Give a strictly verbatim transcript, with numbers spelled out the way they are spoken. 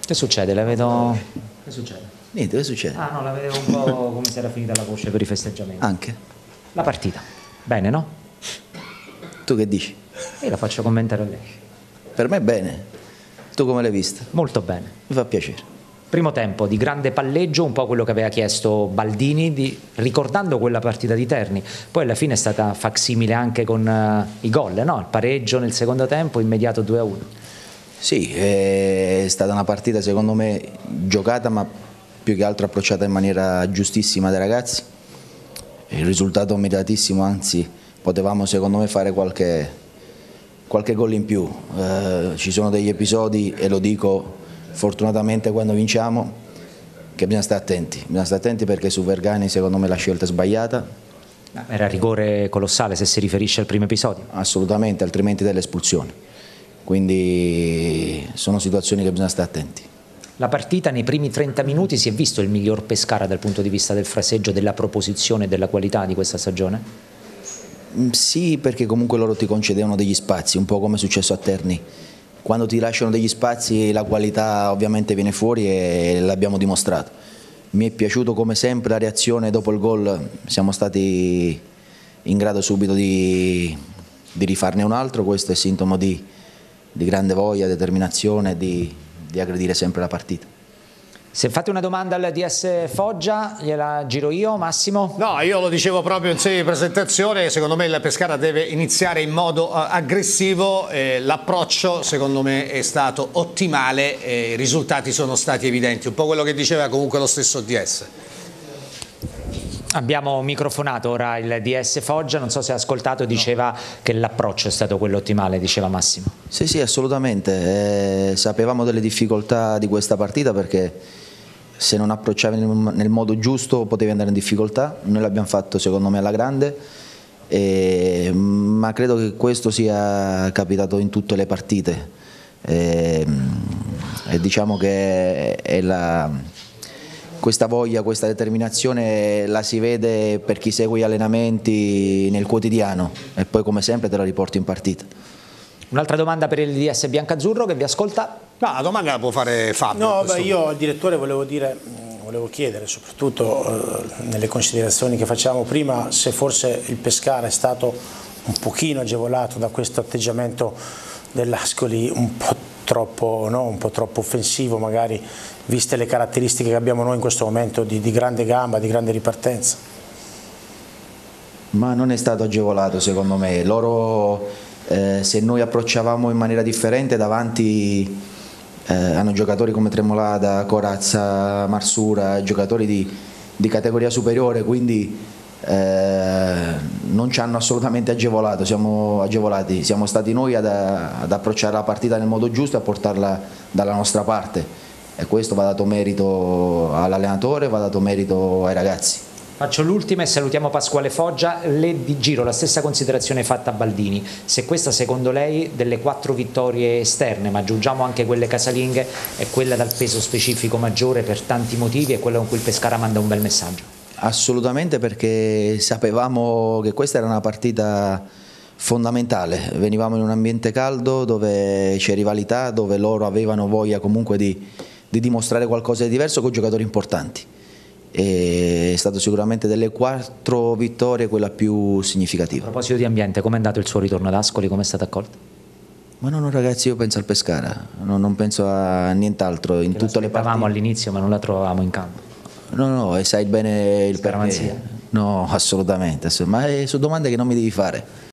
Che succede? La vedo... Che succede? Niente, che succede? Ah no, la vedevo un po' come si era finita la voce per i festeggiamenti. Anche? La partita. Bene, no? Tu che dici? Io la faccio commentare a lei. Per me bene. Tu come l'hai vista? Molto bene. Mi fa piacere. Primo tempo di grande palleggio, un po' quello che aveva chiesto Baldini, di, ricordando quella partita di Terni. Poi alla fine è stata facsimile anche con uh, i gol, no? Il pareggio nel secondo tempo, immediato due a uno. Sì, è stata una partita secondo me giocata, ma più che altro approcciata in maniera giustissima dai ragazzi. Il risultato meritatissimo, anzi potevamo secondo me fare qualche, qualche gol in più. Eh, ci sono degli episodi, e lo dico fortunatamente quando vinciamo, che bisogna stare attenti, bisogna stare attenti perché su Vergani secondo me la scelta è sbagliata. Era rigore colossale se si riferisce al primo episodio. Assolutamente, altrimenti dell'espulsione. Quindi sono situazioni che bisogna stare attenti. La partita nei primi trenta minuti si è visto il miglior Pescara dal punto di vista del fraseggio, della proposizione e della qualità di questa stagione? Sì, perché comunque loro ti concedevano degli spazi, un po' come è successo a Terni. Quando ti lasciano degli spazi la qualità ovviamente viene fuori e l'abbiamo dimostrato. Mi è piaciuto come sempre la reazione dopo il gol, siamo stati in grado subito di, di rifarne un altro, questo è sintomo di, di grande voglia, determinazione e di, di aggredire sempre la partita. Se fate una domanda al D S Foggia, gliela giro io, Massimo? No, io lo dicevo proprio in sede di presentazione, secondo me il Pescara deve iniziare in modo uh, aggressivo, eh, l'approccio secondo me è stato ottimale e i risultati sono stati evidenti, un po' quello che diceva comunque lo stesso D S. Abbiamo microfonato ora il D S Foggia, non so se ha ascoltato, diceva che l'approccio è stato quello ottimale, diceva Massimo. Sì, sì, assolutamente, eh, sapevamo delle difficoltà di questa partita perché se non approcciavi nel, nel modo giusto potevi andare in difficoltà, noi l'abbiamo fatto secondo me alla grande, e, ma credo che questo sia capitato in tutte le partite, e, e diciamo che è la, questa voglia, questa determinazione la si vede per chi segue gli allenamenti nel quotidiano e poi come sempre te la riporti in partita. Un'altra domanda per il D S Biancazzurro che vi ascolta? No, la domanda la può fare Fabio. No, beh, io al direttore volevo dire, volevo chiedere, soprattutto eh, nelle considerazioni che facciamo prima, se forse il Pescara è stato un pochino agevolato da questo atteggiamento dell'Ascoli un po' troppo, no? un po' troppo offensivo, magari viste le caratteristiche che abbiamo noi in questo momento di, di grande gamba, di grande ripartenza. Ma non è stato agevolato secondo me, loro eh, se noi approcciavamo in maniera differente davanti eh, hanno giocatori come Tremolada, Corazza, Marsura, giocatori di, di categoria superiore, quindi eh, non ci hanno assolutamente agevolato, siamo agevolati, siamo stati noi ad, ad approcciare la partita nel modo giusto e a portarla dalla nostra parte, e questo va dato merito all'allenatore, va dato merito ai ragazzi. Faccio l'ultima e salutiamo Pasquale Foggia. Le giro la stessa considerazione fatta a Baldini, se questa secondo lei delle quattro vittorie esterne, ma aggiungiamo anche quelle casalinghe, è quella dal peso specifico maggiore per tanti motivi e quella con cui il Pescara manda un bel messaggio? Assolutamente, perché sapevamo che questa era una partita fondamentale, venivamo in un ambiente caldo dove c'è rivalità, dove loro avevano voglia comunque di, di dimostrare qualcosa di diverso con giocatori importanti. E è stato sicuramente delle quattro vittorie quella più significativa. A proposito di ambiente, com'è andato il suo ritorno ad Ascoli, come è stato accolto? Ma no, no ragazzi, io penso al Pescara, no, non penso a nient'altro. In tutte le partite all'inizio ma non la trovavamo in campo. No, no, e sai bene il perché. No, assolutamente, ma sono domande che non mi devi fare.